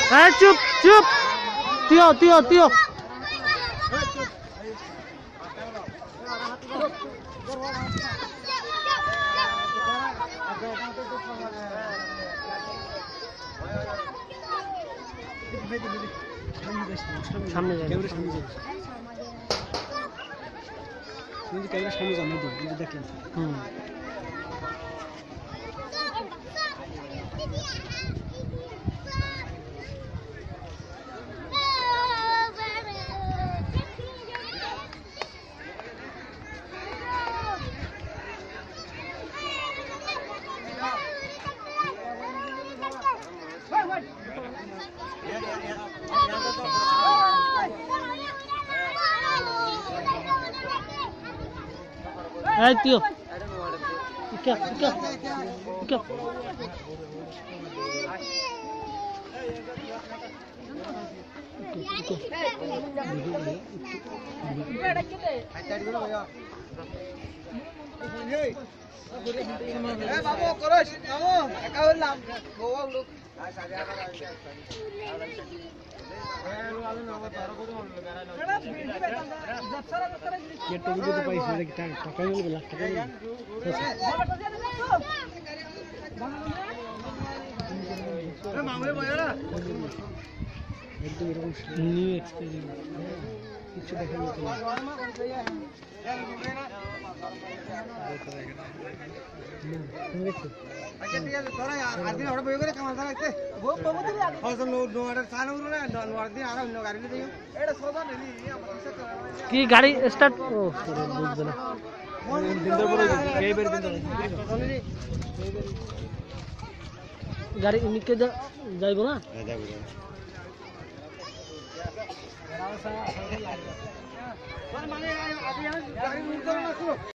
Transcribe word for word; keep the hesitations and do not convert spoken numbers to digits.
Eh, cup, cup. Tio, Tio, Tio. সামনে যাই camera সামনে যাই তুমি ক্যামেরা সামনে যাও না দিও দেখেন হুম Hai Tio. Ika, Ika. Ika. Eh babu koros, kamu kau lam, bawa lu. একদম এরকম নিউ এক্সপেরিয়েন্স কিছু দেখা যেত না কি গাড়ি স্টার্ট বুঝবে না গাড়ি নিকে যাইব না